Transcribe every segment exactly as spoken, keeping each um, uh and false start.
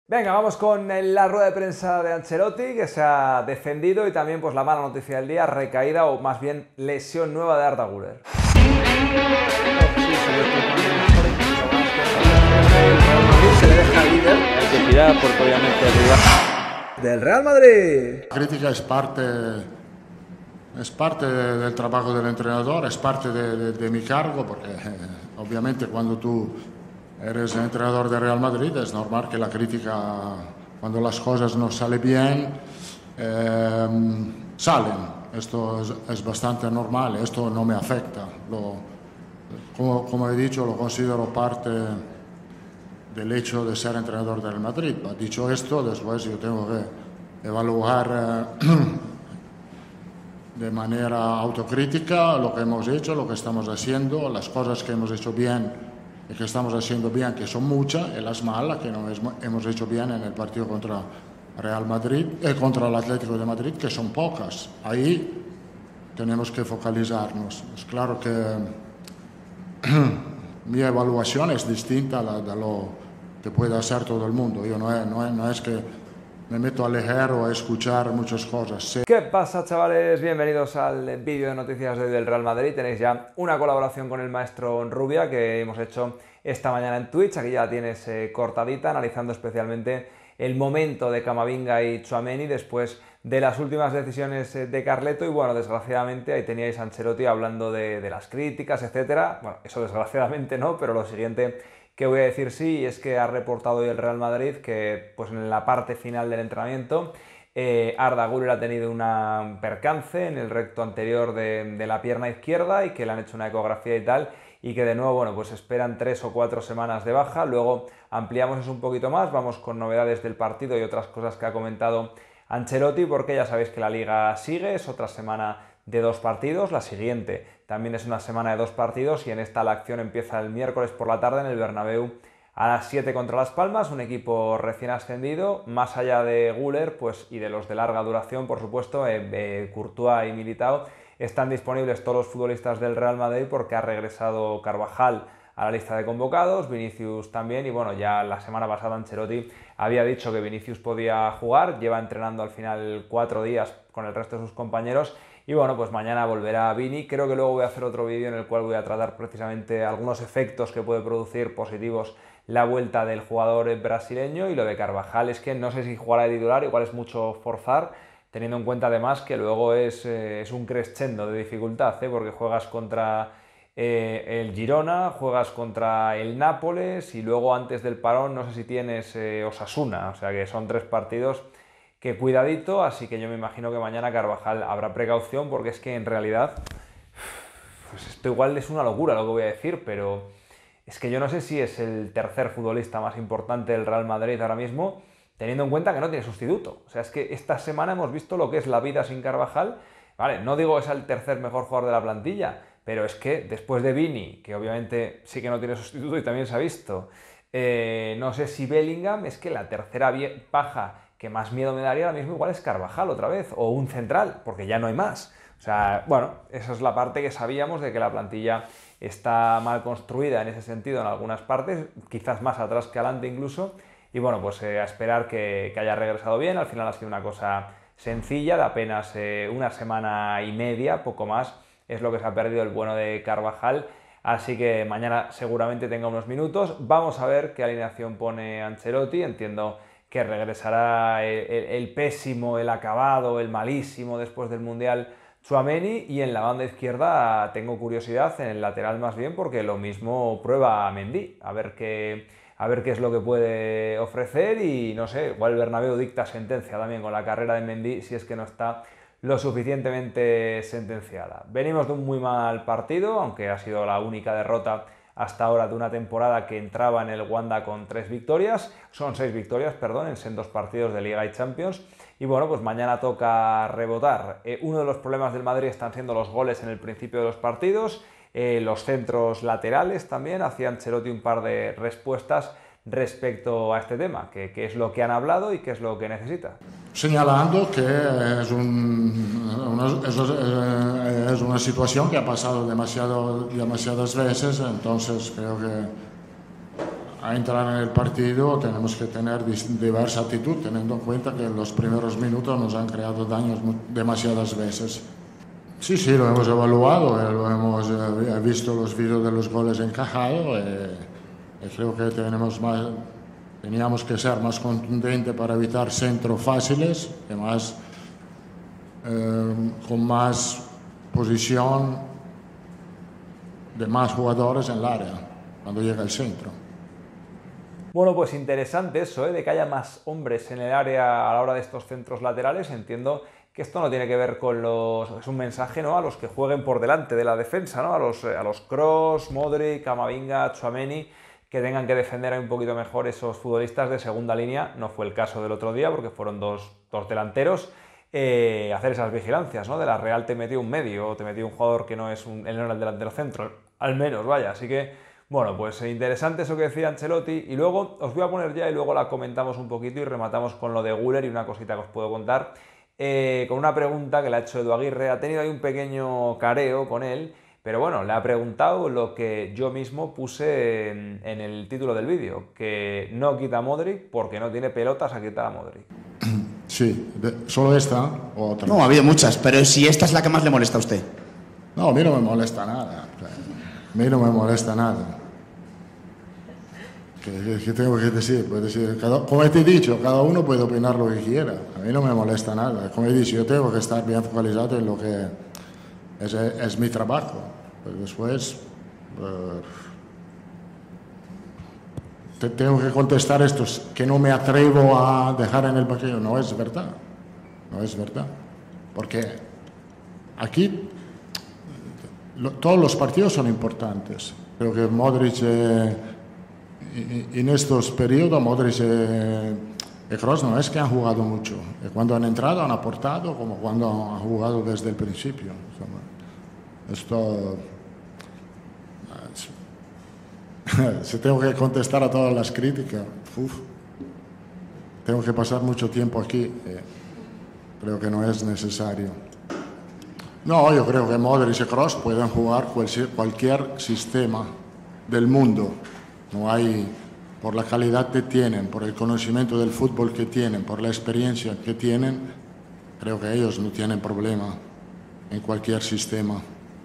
Venga, vamos con la rueda de prensa de Ancelotti, que se ha defendido, y también pues la mala noticia del día, recaída o más bien lesión nueva de Arda Güler. Se le deja líder. Necesidad porque obviamente el rival del Real Madrid. La crítica es parte, es parte del trabajo del entrenador, es parte de, de, de mi cargo, porque eh, obviamente cuando tú eres entrenador de Real Madrid es normal que la crítica, cuando las cosas no salen bien, eh, salen. Esto es, es bastante normal, esto no me afecta. Lo, como, como he dicho, lo considero parte del hecho de ser entrenador del Madrid. Dicho esto, después yo tengo que evaluar eh, de manera autocrítica lo que hemos hecho, lo que estamos haciendo, las cosas que hemos hecho bien y que estamos haciendo bien, que son muchas, y las malas que no hemos hecho bien en el partido contra Real Madrid, eh, contra el Atlético de Madrid, que son pocas. Ahí tenemos que focalizarnos. Es claro que mi evaluación es distinta a la de lo que puede hacer todo el mundo. Yo no es, no es, no es que me meto a leer o a escuchar muchas cosas. Sí. ¿Qué pasa, chavales? Bienvenidos al vídeo de noticias de hoy del Real Madrid. Tenéis ya una colaboración con el maestro Rubia que hemos hecho esta mañana en Twitch. Aquí ya la tienes eh, cortadita, analizando especialmente el momento de Camavinga y Tchouaméni después de las últimas decisiones de Carleto. Y bueno, desgraciadamente ahí teníais a Ancelotti hablando de, de las críticas, etcétera. Bueno, eso desgraciadamente no, pero lo siguiente que voy a decir sí es que ha reportado hoy el Real Madrid que pues en la parte final del entrenamiento eh, Arda Güler ha tenido un percance en el recto anterior de, de la pierna izquierda y que le han hecho una ecografía y tal, y que de nuevo, bueno, pues esperan tres o cuatro semanas de baja. Luego ampliamos eso un poquito más, vamos con novedades del partido y otras cosas que ha comentado Ancelotti, porque ya sabéis que la Liga sigue, es otra semana de dos partidos, la siguiente también es una semana de dos partidos, y en esta la acción empieza el miércoles por la tarde en el Bernabéu a las siete contra Las Palmas, un equipo recién ascendido. Más allá de Güler pues, y de los de larga duración, por supuesto, eh, eh, Courtois y Militao, están disponibles todos los futbolistas del Real Madrid, porque ha regresado Carvajal a la lista de convocados, Vinicius también, y bueno, ya la semana pasada Ancelotti había dicho que Vinicius podía jugar, lleva entrenando al final cuatro días con el resto de sus compañeros, y bueno, pues mañana volverá Vini. Creo que luego voy a hacer otro vídeo en el cual voy a tratar precisamente algunos efectos que puede producir positivos la vuelta del jugador brasileño. Y lo de Carvajal es que no sé si jugará de titular, igual es mucho forzar, teniendo en cuenta además que luego es, eh, es un crescendo de dificultad, ¿eh? Porque juegas contra eh, el Girona, juegas contra el Nápoles y luego antes del parón no sé si tienes eh, Osasuna, o sea que son tres partidos que cuidadito, así que yo me imagino que mañana Carvajal habrá precaución, porque es que en realidad pues esto igual es una locura lo que voy a decir, pero es que yo no sé si es el tercer futbolista más importante del Real Madrid ahora mismo, teniendo en cuenta que no tiene sustituto. O sea, es que esta semana hemos visto lo que es la vida sin Carvajal. Vale, no digo que sea el tercer mejor jugador de la plantilla, pero es que después de Vini, que obviamente sí que no tiene sustituto y también se ha visto, eh, no sé si Bellingham, es que la tercera paja que más miedo me daría ahora mismo igual es Carvajal otra vez, o un central, porque ya no hay más. O sea, bueno, esa es la parte que sabíamos de que la plantilla está mal construida en ese sentido en algunas partes, quizás más atrás que adelante incluso, y bueno, pues eh, a esperar que, que haya regresado bien. Al final ha sido una cosa sencilla, de apenas eh, una semana y media, poco más, es lo que se ha perdido el bueno de Carvajal, así que mañana seguramente tenga unos minutos. Vamos a ver qué alineación pone Ancelotti. Entiendo que regresará el, el, el pésimo, el acabado, el malísimo después del Mundial Tchouaméni, y en la banda izquierda tengo curiosidad, en el lateral más bien, porque lo mismo prueba Mendy, a ver qué, a ver qué es lo que puede ofrecer, y no sé, igual el Bernabéu dicta sentencia también con la carrera de Mendy, si es que no está lo suficientemente sentenciada. Venimos de un muy mal partido, aunque ha sido la única derrota hasta ahora de una temporada que entraba en el Wanda con tres victorias, son seis victorias, perdón, en sendos partidos de Liga y Champions. Y bueno, pues mañana toca rebotar. Eh, uno de los problemas del Madrid están siendo los goles en el principio de los partidos, eh, los centros laterales también. Hacía Ancelotti un par de respuestas respecto a este tema, que, que es lo que han hablado y qué es lo que necesita. Señalando que es, un, una, es, es una situación que ha pasado demasiado, demasiadas veces, entonces creo que a entrar en el partido tenemos que tener diversa actitud, teniendo en cuenta que en los primeros minutos nos han creado daños demasiadas veces. Sí, sí, lo hemos evaluado, eh, lo hemos eh, visto los vídeos de los goles encajados. Eh, eh, creo que tenemos más, teníamos que ser más contundentes para evitar centros fáciles, y más, eh, con más posición de más jugadores en el área cuando llega el centro. Bueno, pues interesante eso, ¿eh? De que haya más hombres en el área a la hora de estos centros laterales. Entiendo que esto no tiene que ver con los... es un mensaje, ¿no?, a los que jueguen por delante de la defensa, ¿no? A los, a los Kroos, Modric, Camavinga, Tchouaméni, que tengan que defender un poquito mejor esos futbolistas de segunda línea. No fue el caso del otro día porque fueron dos, dos delanteros. Eh, hacer esas vigilancias, ¿no? De la Real te metió un medio o te metió un jugador que no es un, él no era el delantero centro, al menos, vaya. Así que, bueno, pues interesante eso que decía Ancelotti. Y luego os voy a poner ya y luego la comentamos un poquito y rematamos con lo de Güler y una cosita que os puedo contar. Eh, con una pregunta que le ha hecho Edu Aguirre. Ha tenido ahí un pequeño careo con él, pero bueno, le ha preguntado lo que yo mismo puse en, en el título del vídeo, que no quita a Modric porque no tiene pelotas a quitar a Modric. Sí, de, ¿solo esta o otra? No, ha habido muchas, pero si esta es la que más le molesta a usted. No, a mí no me molesta nada. A mí no me molesta nada. ¿Qué, qué, qué tengo que decir? Pues decir cada, como te he dicho, cada uno puede opinar lo que quiera. A mí no me molesta nada. Como he dicho, yo tengo que estar bien focalizado en lo que es, es mi trabajo. Pues después... Uh, te tengo que contestar esto, que no me atrevo a dejar en el banquillo. No es verdad. No es verdad. Porque aquí lo, todos los partidos son importantes. Creo que Modric... Eh, en estos periodos Modric y Kroos no es que han jugado mucho. Cuando han entrado han aportado como cuando han jugado desde el principio. Esto... Si tengo que contestar a todas las críticas, uf, tengo que pasar mucho tiempo aquí. Eh, creo que no es necesario. No, yo creo que Modric y Kroos pueden jugar cualquier, cualquier sistema del mundo. No hay, por la calidad que tienen, por el conocimiento del fútbol que tienen, por la experiencia que tienen, creo que ellos no tienen problema en cualquier sistema.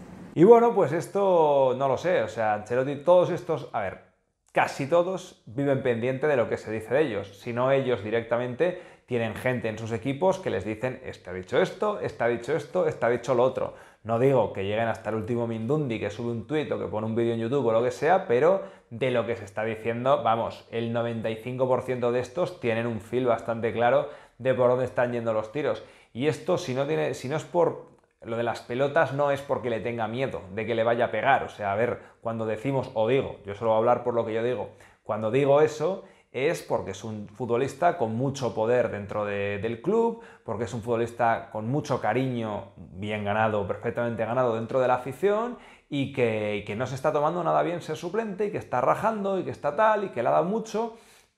Y bueno, pues esto no lo sé, o sea, Ancelotti, todos estos, a ver, casi todos viven pendiente de lo que se dice de ellos. Si no, ellos directamente tienen gente en sus equipos que les dicen, este ha dicho esto, este ha dicho esto, este ha dicho lo otro. No digo que lleguen hasta el último Mindundi que sube un tuit o que pone un vídeo en YouTube o lo que sea, pero de lo que se está diciendo, vamos, el noventa y cinco por ciento de estos tienen un feel bastante claro de por dónde están yendo los tiros. Y esto, si no, tiene, si no es por... lo de las pelotas, no es porque le tenga miedo de que le vaya a pegar. O sea, a ver, cuando decimos, o digo, yo solo voy a hablar por lo que yo digo, cuando digo eso es porque es un futbolista con mucho poder dentro de, del club, porque es un futbolista con mucho cariño, bien ganado, perfectamente ganado dentro de la afición, y que, y que no se está tomando nada bien ser suplente, y que está rajando, y que está tal, y que le ha dado mucho.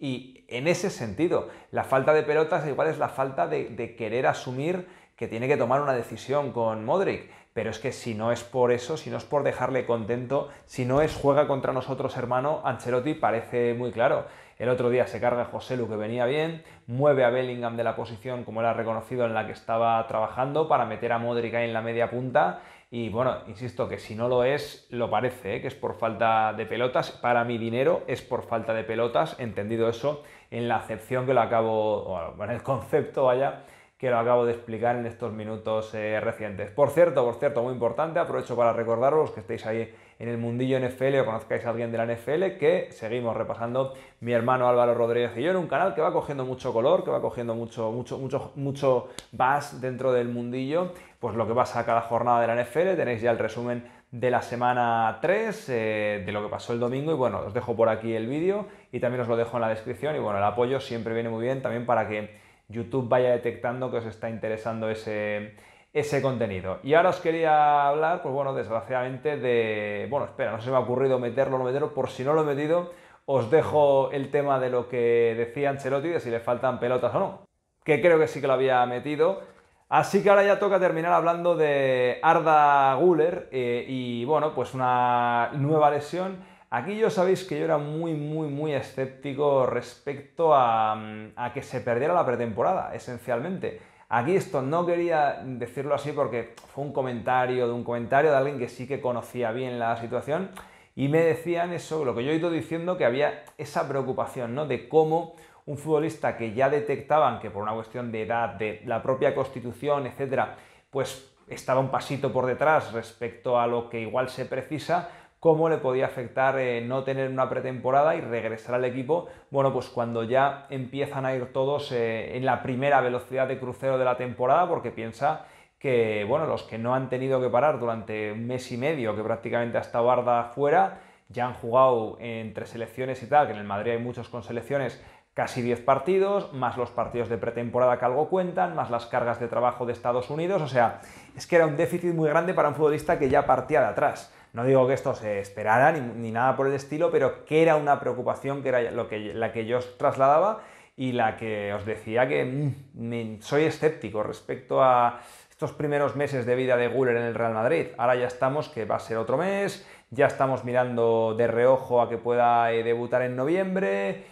Y en ese sentido, la falta de pelotas igual es la falta de, de querer asumir que tiene que tomar una decisión con Modric. Pero es que si no es por eso, si no es por dejarle contento, si no es juega contra nosotros, hermano, Ancelotti parece muy claro. El otro día se carga a Joselu, que venía bien, mueve a Bellingham de la posición, como era reconocido, en la que estaba trabajando, para meter a Modric ahí en la media punta. Y bueno, insisto, que si no lo es, lo parece, ¿eh? Que es por falta de pelotas. Para mi dinero es por falta de pelotas, entendido eso en la acepción que lo acabo, o en el concepto, vaya, que lo acabo de explicar en estos minutos eh, recientes. Por cierto, por cierto, muy importante, aprovecho para recordaros que estéis ahí en el mundillo N F L o conozcáis a alguien de la N F L, que seguimos repasando mi hermano Álvaro Rodríguez y yo en un canal que va cogiendo mucho color, que va cogiendo mucho, mucho, mucho, mucho buzz dentro del mundillo, pues lo que pasa cada jornada de la N F L. Tenéis ya el resumen de la semana tres, eh, de lo que pasó el domingo, y bueno, os dejo por aquí el vídeo y también os lo dejo en la descripción. Y bueno, el apoyo siempre viene muy bien también para que YouTube vaya detectando que os está interesando ese, ese contenido. Y ahora os quería hablar, pues bueno, desgraciadamente de... Bueno, espera, no se me ha ocurrido meterlo o no meterlo. Por si no lo he metido, os dejo el tema de lo que decía Ancelotti, de si le faltan pelotas o no, que creo que sí que lo había metido. Así que ahora ya toca terminar hablando de Arda Güler eh, y bueno, pues una nueva lesión Aquí yo sabéis que yo era muy, muy, muy escéptico respecto a, a que se perdiera la pretemporada, esencialmente. Aquí esto no quería decirlo así porque fue un comentario de un comentario de alguien que sí que conocía bien la situación y me decían eso, lo que yo he ido diciendo, que había esa preocupación, ¿no? De cómo un futbolista que ya detectaban que por una cuestión de edad, de la propia constitución, etcétera, pues estaba un pasito por detrás respecto a lo que igual se precisa, cómo le podía afectar eh, no tener una pretemporada y regresar al equipo, bueno, pues cuando ya empiezan a ir todos eh, en la primera velocidad de crucero de la temporada, porque piensa que, bueno, los que no han tenido que parar durante un mes y medio, que prácticamente ha estado Arda fuera, ya han jugado entre selecciones y tal, que en el Madrid hay muchos con selecciones, casi diez partidos, más los partidos de pretemporada que algo cuentan, más las cargas de trabajo de Estados Unidos, o sea, es que era un déficit muy grande para un futbolista que ya partía de atrás. No digo que esto se esperara ni, ni nada por el estilo, pero que era una preocupación que era lo que, la que yo os trasladaba y la que os decía que mmm, me, soy escéptico respecto a estos primeros meses de vida de Güler en el Real Madrid. Ahora ya estamos, que va a ser otro mes, ya estamos mirando de reojo a que pueda eh, debutar en noviembre.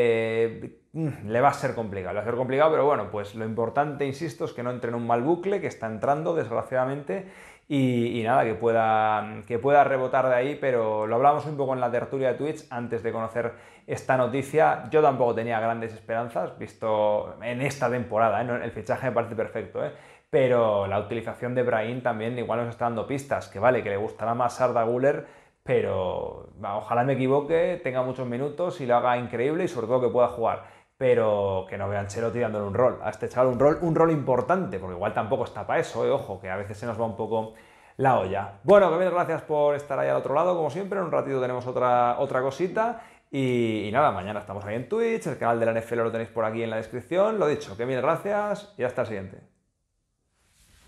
Eh, le va a ser complicado, le va a ser complicado, pero bueno, pues lo importante, insisto, es que no entre en un mal bucle, que está entrando, desgraciadamente, y, y nada, que pueda, que pueda rebotar de ahí, pero lo hablamos un poco en la tertulia de Twitch antes de conocer esta noticia. Yo tampoco tenía grandes esperanzas, visto en esta temporada, ¿eh? El fichaje me parece perfecto, ¿eh? Pero la utilización de Brahim también igual nos está dando pistas, que vale, que le gustará más Arda Güler, pero ojalá me equivoque, tenga muchos minutos y lo haga increíble y sobre todo que pueda jugar, pero que no vea a Ancelotti dándole un rol, a este chaval un rol, un rol importante, porque igual tampoco está para eso, ¿eh? Ojo, que a veces se nos va un poco la olla. Bueno, que mil gracias por estar ahí al otro lado, como siempre, en un ratito tenemos otra, otra cosita y, y nada, mañana estamos ahí en Twitch, el canal de la N F L lo tenéis por aquí en la descripción, lo dicho, que mil gracias y hasta el siguiente.